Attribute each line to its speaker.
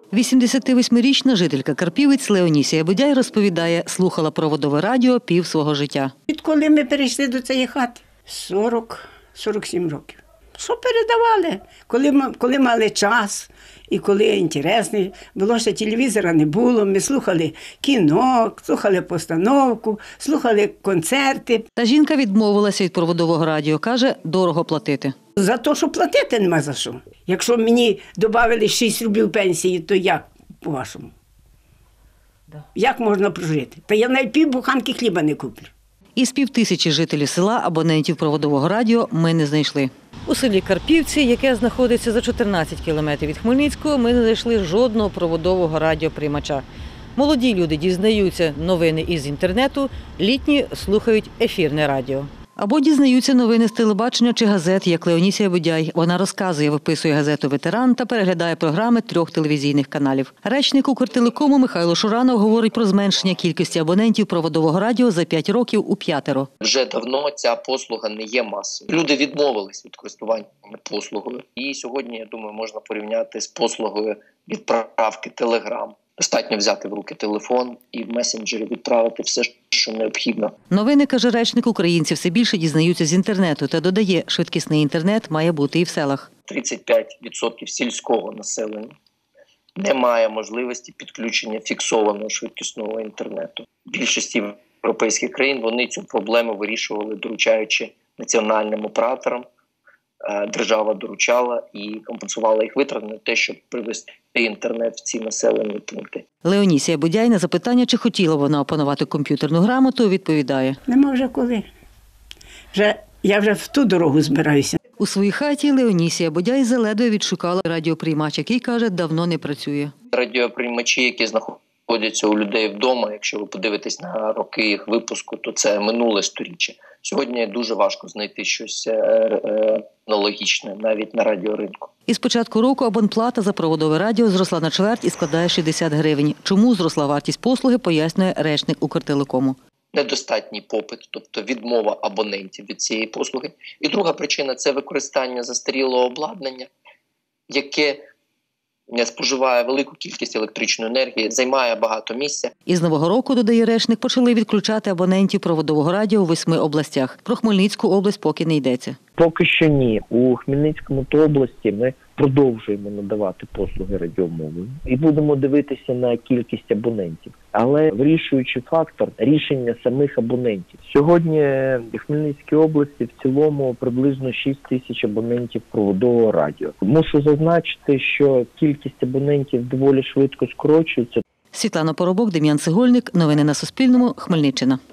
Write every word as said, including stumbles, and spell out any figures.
Speaker 1: вісімдесятивосьмирічна жителька Карпівець Леонісія Бодяй розповідає, слухала проводове радіо пів свого життя.
Speaker 2: Відколи ми перейшли до цієї хати? сорок - сорок сім років. Що передавали? Коли, коли мали час і коли інтересно, було, що телевізора не було, ми слухали кіно, слухали постановку, слухали концерти.
Speaker 1: Та жінка відмовилася від проводового радіо, каже, дорого платити.
Speaker 2: За те, що платити нема за що. Якщо мені додали шість рублів пенсії, то як, по-вашому? Да. Як можна прожити? Та я навіть пів буханки хліба не куплю.
Speaker 1: Із півтисячі жителів села абонентів проводового радіо ми не знайшли. У селі Карпівці, яке знаходиться за чотирнадцять кілометрів від Хмельницького, ми не знайшли жодного проводового радіоприймача. Молоді люди дізнаються новини із інтернету, літні слухають ефірне радіо. Або дізнаються новини з телебачення чи газет, як Леонісія Бодяй. Вона розказує, виписує газету «Ветеран» та переглядає програми трьох телевізійних каналів. Речник Укртелекому Михайло Шуранов говорить про зменшення кількості абонентів проводового радіо за п'ять років у п'ятеро.
Speaker 3: Вже давно ця послуга не є масовою. Люди відмовились від користування послугою. І сьогодні, я думаю, можна порівняти з послугою відправки телеграм. Достатньо взяти в руки телефон і в месенджері відправити все, що необхідно.
Speaker 1: Новини, каже речник, українці все більше дізнаються з інтернету та додає, швидкісний інтернет має бути і в селах.
Speaker 3: тридцять п'ять відсотків сільського населення не має можливості підключення фіксованого швидкісного інтернету. В більшості європейських країн вони цю проблему вирішували, доручаючи національним операторам. Держава доручала і компенсувала їх витрати на те, щоб привести інтернет в ці населені пункти.
Speaker 1: Леонісія Бодяй на запитання, чи хотіла вона опанувати комп'ютерну грамоту, відповідає.
Speaker 2: Нема вже коли. Вже, я вже в ту дорогу збираюся.
Speaker 1: У своїй хаті Леонісія Бодяй заледве відшукала радіоприймач, який, каже, давно не працює.
Speaker 3: Радіоприймачі, які знаходяться у людей вдома, якщо ви подивитесь на роки їх випуску, то це минуле сторіччя. Сьогодні дуже важко знайти щось аналогічне навіть на радіоринку.
Speaker 1: Із початку року абонплата за проводове радіо зросла на чверть і складає шістдесят гривень. Чому зросла вартість послуги, пояснює речник Укртелекому.
Speaker 3: Недостатній попит, тобто відмова абонентів від цієї послуги. І друга причина – це використання застарілого обладнання, яке споживає велику кількість електричної енергії, займає багато місця.
Speaker 1: Із нового року, додає речник, почали відключати абонентів проводового радіо у восьми областях. Про Хмельницьку область поки не йдеться.
Speaker 4: Поки що ні. У Хмельницькому та області ми продовжуємо надавати послуги радіомовою і будемо дивитися на кількість абонентів. Але вирішуючий фактор – рішення самих абонентів. Сьогодні в Хмельницькій області в цілому приблизно шість тисяч абонентів проводового радіо. Мушу зазначити, що кількість абонентів доволі швидко скорочується.
Speaker 1: Світлана Поробок, Дем'ян Цегольник. Новини на Суспільному. Хмельниччина.